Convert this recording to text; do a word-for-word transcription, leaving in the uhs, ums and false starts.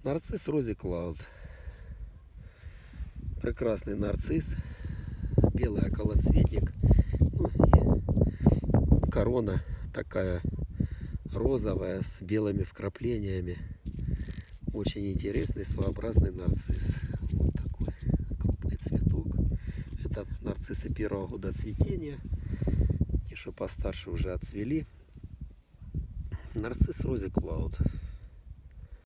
Нарцисс Рози Клауд. Прекрасный нарцисс. Белый околоцветник. Ну, и корона такая розовая с белыми вкраплениями. Очень интересный, своеобразный нарцисс. Вот такой крупный цветок. Это нарциссы первого года цветения. Те, что постарше, уже отцвели. Нарцисс Рози Клауд.